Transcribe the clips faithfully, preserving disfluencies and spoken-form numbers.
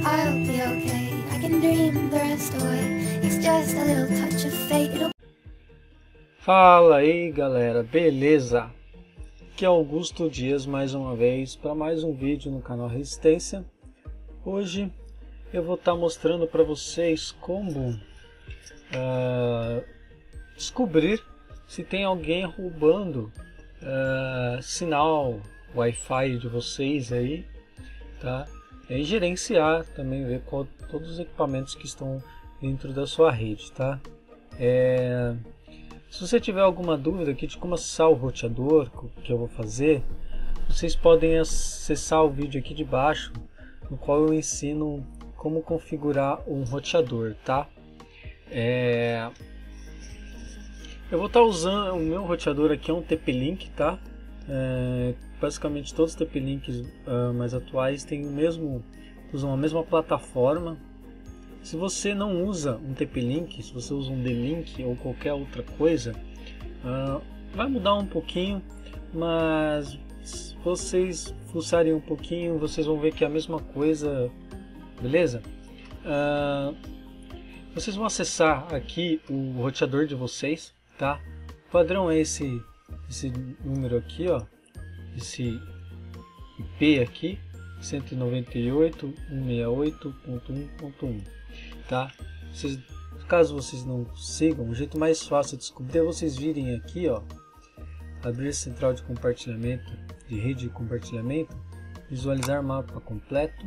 I'll be okay. I can dream the rest away. It's just a little touch of fate. It'll... Fala aí galera, beleza? Aqui é Augusto Dias mais uma vez para mais um vídeo no canal Resistência. Hoje eu vou estar mostrando para vocês como uh, descobrir se tem alguém roubando uh, sinal Wi-Fi de vocês aí, tá? E gerenciar também, ver qual, todos os equipamentos que estão dentro da sua rede, tá? É... Se você tiver alguma dúvida aqui de como acessar o roteador que eu vou fazer, vocês podem acessar o vídeo aqui de baixo, no qual eu ensino como configurar um roteador, tá? É... Eu vou estar usando o meu roteador aqui, é um T P-Link, tá? É... Basicamente todos os T P-Links uh, mais atuais têm o mesmo, usam a mesma plataforma. Se você não usa um T P-Link, se você usa um D-Link ou qualquer outra coisa, uh, vai mudar um pouquinho, mas se vocês fuçarem um pouquinho, vocês vão ver que é a mesma coisa, beleza? Uh, vocês vão acessar aqui o roteador de vocês, tá? O padrão é esse, esse número aqui, ó, esse I P aqui, cento e noventa e oito ponto cento e sessenta e oito ponto um ponto um. Tá? Vocês, caso vocês não sigam, o jeito mais fácil de descobrir é vocês virem aqui, ó, abrir a central de compartilhamento, de rede de compartilhamento, visualizar mapa completo.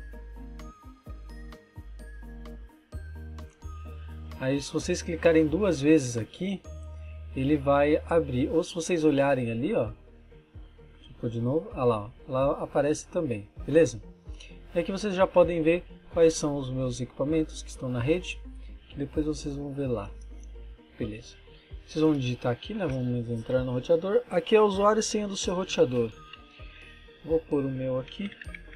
Aí se vocês clicarem duas vezes aqui, ele vai abrir, ou se vocês olharem ali, ó, deixa eu pôr de novo, ah lá, ó, lá aparece também, beleza? E aqui vocês já podem ver quais são os meus equipamentos que estão na rede, que depois vocês vão ver lá. Beleza. Vocês vão digitar aqui, né? Vamos entrar no roteador. Aqui é o usuário e senha do seu roteador. Vou pôr o meu aqui.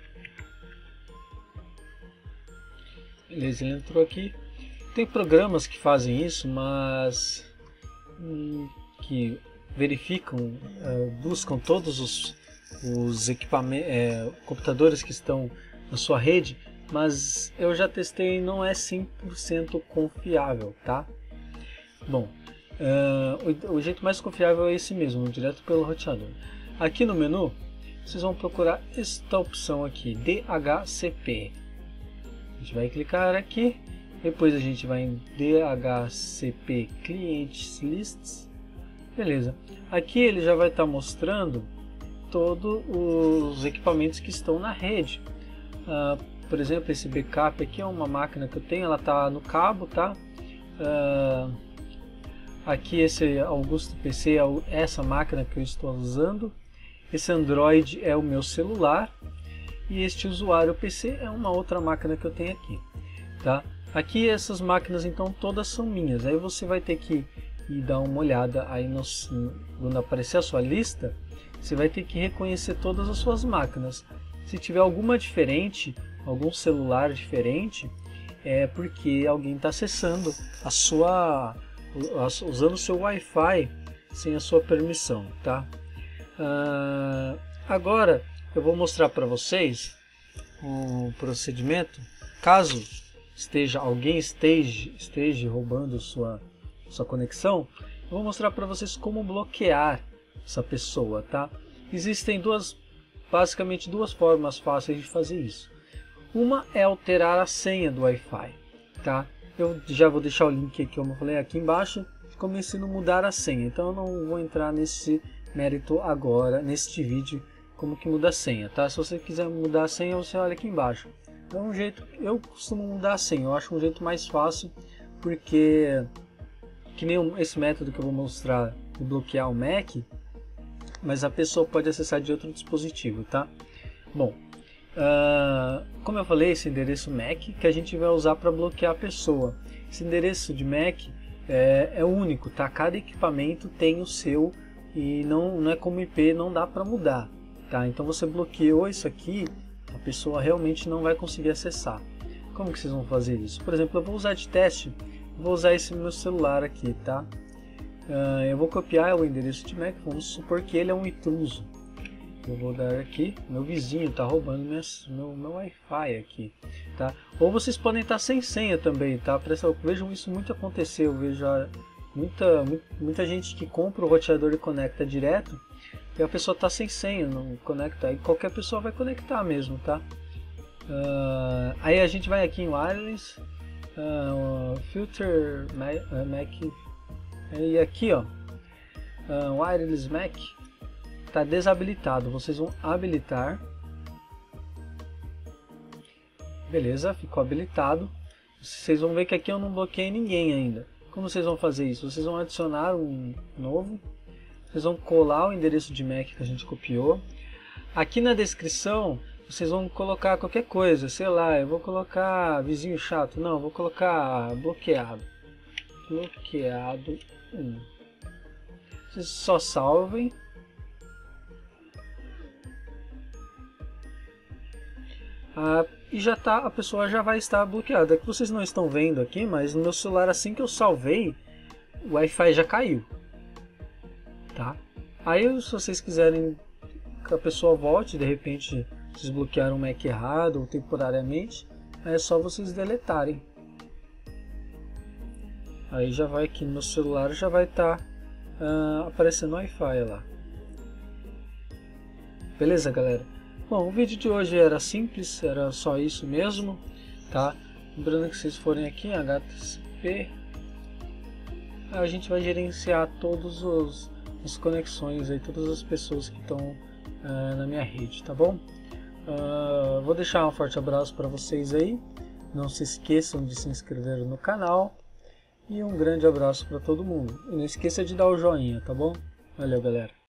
Beleza, ele entrou aqui. Tem programas que fazem isso, mas hum, que verificam, uh, buscam todos os, os equipamentos, é, computadores que estão na sua rede, mas eu já testei e não é cem por cento confiável, tá? Bom, uh, o, o jeito mais confiável é esse mesmo, direto pelo roteador. Aqui no menu, vocês vão procurar esta opção aqui, D H C P. A gente vai clicar aqui, depois a gente vai em D H C P Clients Lists. Beleza, aqui ele já vai estar mostrando todos os equipamentos que estão na rede. Uh, por exemplo, esse backup aqui é uma máquina que eu tenho, ela está no cabo, tá? Uh, aqui esse Augusto P C é essa máquina que eu estou usando. Esse Android é o meu celular. E este usuário P C é uma outra máquina que eu tenho aqui, tá? Aqui essas máquinas então todas são minhas. Aí você vai ter que ir dar uma olhada aí no, quando aparecer a sua lista, você vai ter que reconhecer todas as suas máquinas. Se tiver alguma diferente, algum celular diferente, é porque alguém está acessando a sua, usando o seu Wi-Fi sem a sua permissão, tá? Uh, agora eu vou mostrar para vocês o procedimento. Caso esteja alguém esteja, esteja roubando sua, sua conexão, eu vou mostrar para vocês como bloquear essa pessoa, tá? Existem duas Basicamente duas formas fáceis de fazer isso. Uma é alterar a senha do Wi-Fi, tá? Eu já vou deixar o link aqui, como eu falei, aqui embaixo, como eu ensino a mudar a senha. Então eu não vou entrar nesse mérito agora, neste vídeo, como que muda a senha, tá? Se você quiser mudar a senha, você olha aqui embaixo. É um jeito, eu costumo mudar a senha, eu acho um jeito mais fácil, porque que nem esse método que eu vou mostrar de bloquear o Mac, mas a pessoa pode acessar de outro dispositivo, tá? Bom, uh, como eu falei, esse endereço M A C que a gente vai usar para bloquear a pessoa. Esse endereço de M A C é, é único, tá? Cada equipamento tem o seu e não, não é como I P, não dá para mudar, tá? Então você bloqueou isso aqui, a pessoa realmente não vai conseguir acessar. Como que vocês vão fazer isso? Por exemplo, eu vou usar de teste, vou usar esse meu celular aqui, tá? Uh, eu vou copiar o endereço de M A C, vamos supor que ele é um intruso. eu vou dar aqui, meu vizinho está roubando minhas, meu, meu Wi-Fi aqui, tá? Ou vocês podem estar sem senha também, tá? Eu vejo isso muito acontecer, eu vejo muita, muita gente que compra o roteador e conecta direto, e a pessoa está sem senha, não conecta, aí qualquer pessoa vai conectar mesmo, tá? Uh, aí a gente vai aqui em Wireless, uh, Filter Mac, e aqui ó, uh, Wireless Mac está desabilitado, vocês vão habilitar, beleza, ficou habilitado. Vocês vão ver que aqui eu não bloqueei ninguém ainda. Como vocês vão fazer isso? Vocês vão adicionar um novo, vocês vão colar o endereço de Mac que a gente copiou. Aqui na descrição vocês vão colocar qualquer coisa, sei lá, eu vou colocar vizinho chato, não, eu vou colocar bloqueado, bloqueado um. Vocês só salvem. Ah, e já tá, a pessoa já vai estar bloqueada. É que vocês não estão vendo aqui, mas no meu celular, assim que eu salvei, o Wi-Fi já caiu, tá? Aí, se vocês quiserem que a pessoa volte, de repente vocês bloquearam o Mac errado ou temporariamente, aí é só vocês deletarem. Aí já vai aqui no meu celular, já vai estar tá, uh, aparecendo o Wi-Fi lá. Beleza, galera? Bom, o vídeo de hoje era simples, era só isso mesmo, tá? Lembrando que vocês forem aqui em H T T P, a gente vai gerenciar todas as conexões aí, todas as pessoas que estão uh, na minha rede, tá bom? Uh, vou deixar um forte abraço para vocês aí, não se esqueçam de se inscrever no canal e um grande abraço para todo mundo. E não esqueça de dar o joinha, tá bom? Valeu, galera!